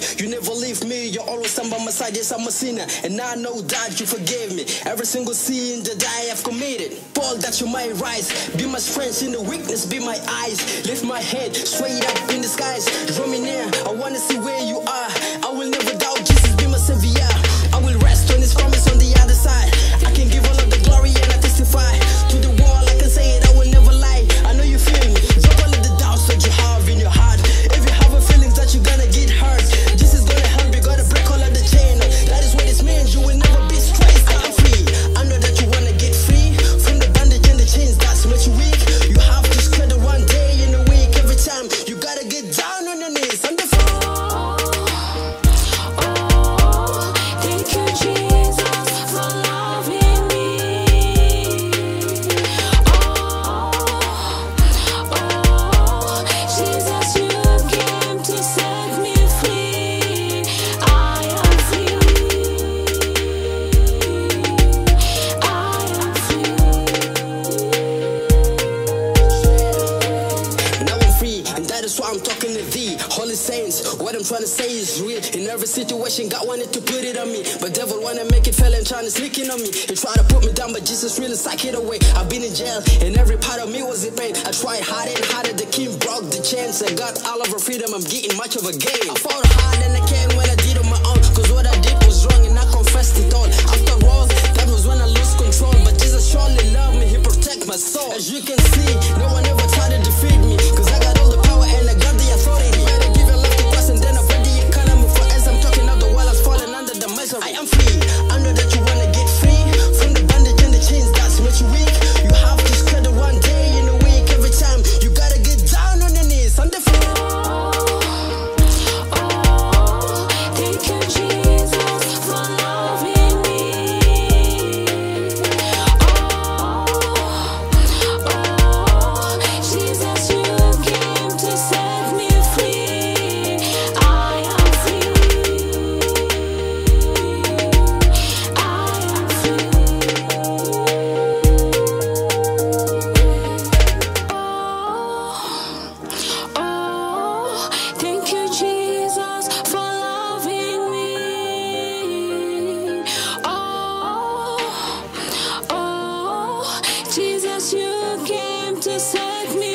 life. You never leave me, you always stand by my side. Yes, I'm a sinner, and I know that you forgave me. Every single sin that I have committed, fall that you might rise. Be my strength in the weakness, be my eyes. Lift my head straight up in the skies. Draw me near, I wanna see where you are. I will never doubt Jesus, be my savior. I will rest on his promise on the other side. I can give all of the glory and I testify. To the world I can say it, I will never lie. I know you feel me, drop all of the doubts that you have in your heart. If you have a feeling that you're gonna get hurt, Jesus is gonna help you, gotta break all of the chain. That is what it means, you will never be stressed. I am free, I know that you wanna get free from the bondage and the chains that's make you weak. You have to spread it one day in a week. Every time you gotta get down on your knees on the floor. I'm talking to thee, holy saints. What I'm trying to say is real. In every situation, God wanted to put it on me, but devil wanna make it fail and trying to sneak in on me. He tried to put me down, but Jesus really suck it away. I've been in jail, and every part of me was in pain. I tried harder and harder, the king broke the chains. I got all of our freedom, I'm getting much of a gain. I fought hard and I can when I did on my own, cause what I did was wrong and I confessed it all. After all, that was when I lost control, but Jesus surely loved me, he protect my soul. As you can see, no one ever tried to defeat me, cause I got all the power and I got the authority. Better give your life to Christ and then I've read the economy. For as I'm talking out, the world has fallen under the misery. I am free, I know that you wanna get free from the bondage and the chains that's make you weak. You have to spread it one day in a week. Every time you gotta get down on your knees on the floor. Jesus, you came to set me